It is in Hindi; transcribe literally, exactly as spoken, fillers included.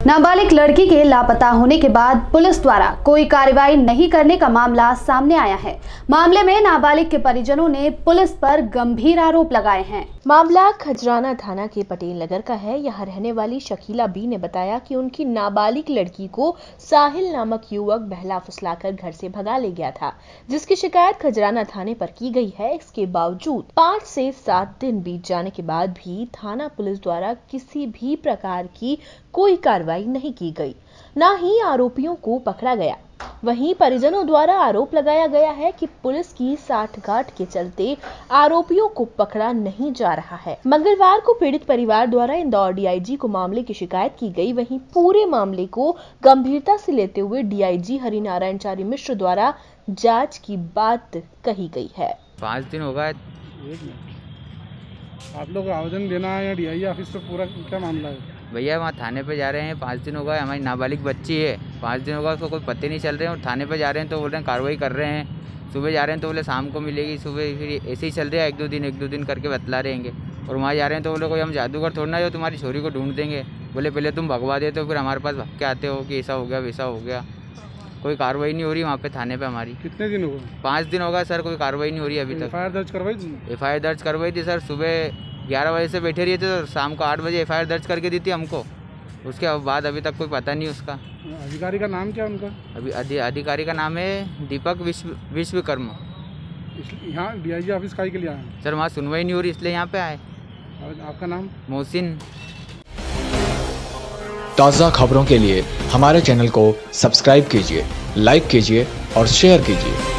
नाबालिग लड़की के लापता होने के बाद पुलिस द्वारा कोई कार्रवाई नहीं करने का मामला सामने आया है। मामले में नाबालिग के परिजनों ने पुलिस पर गंभीर आरोप लगाए हैं। मामला खजराना थाना के पटेल नगर का है। यहाँ रहने वाली शकीला बी ने बताया कि उनकी नाबालिग लड़की को साहिल नामक युवक बहला फुसलाकर घर से भगा ले गया था, जिसकी शिकायत खजराना थाने पर की गई है। इसके बावजूद पाँच से सात दिन बीत जाने के बाद भी थाना पुलिस द्वारा किसी भी प्रकार की कोई कार्रवाई नहीं की गई, न ही आरोपियों को पकड़ा गया। वहीं परिजनों द्वारा आरोप लगाया गया है कि पुलिस की साठगांठ के चलते आरोपियों को पकड़ा नहीं जा रहा है। मंगलवार को पीड़ित परिवार द्वारा इंदौर डीआईजी को मामले की शिकायत की गई। वहीं पूरे मामले को गंभीरता से लेते हुए डीआईजी हरिनारायण चारी मिश्र द्वारा जांच की बात कही गई है। पाँच दिन हो गए। आप लोग आवेदन देना है या डीआईजी ऑफिस पे, पूरा क्या मामला है? भैया वहाँ थाने पे जा रहे हैं। पाँच दिन हो गए, हमारी नाबालिग बच्ची है। पाँच दिन हो गए, उसको कोई पत्ते नहीं चल रहे हैं और थाने पे जा रहे हैं तो बोल रहे हैं कार्रवाई कर रहे हैं। सुबह जा रहे हैं तो बोले शाम को मिलेगी, सुबह फिर ऐसे ही चल रहा है। एक दो दिन एक दो दिन करके बतला रहेंगे। और वहाँ जा रहे हैं तो बोले कोई हम जादूगर थोड़ना जो तुम्हारी छोरी को ढूंढ देंगे। बोले पहले तुम भगवा देते हो, फिर हमारे पास भग के आते हो कि ऐसा हो गया वैसा हो गया। कोई कार्रवाई नहीं हो रही वहाँ पे थाने पे हमारी। कितने दिन हो गए? पाँच दिन हो गए सर, कोई कार्रवाई नहीं हो रही अभी तक। एफ आई आर दर्ज करवाई थी? एफ आई आर दर्ज करवाई थी सर। सुबह ग्यारह बजे से बैठे रही थे तो शाम को आठ बजे एफ आई आर दर्ज करके दी थी हमको। उसके बाद अभी तक कोई पता नहीं उसका। अधिकारी का नाम क्या है उनका? अभी अधि, अधिकारी का नाम है दीपक विश्व विश्वकर्मा। यहाँ डीआईजी ऑफिस काहे के लिए आए? सर वहाँ सुनवाई नहीं हो रही इसलिए यहाँ पे आए। आपका नाम? मोहसिन। ताज़ा खबरों के लिए हमारे चैनल को सब्सक्राइब कीजिए, लाइक कीजिए और शेयर कीजिए।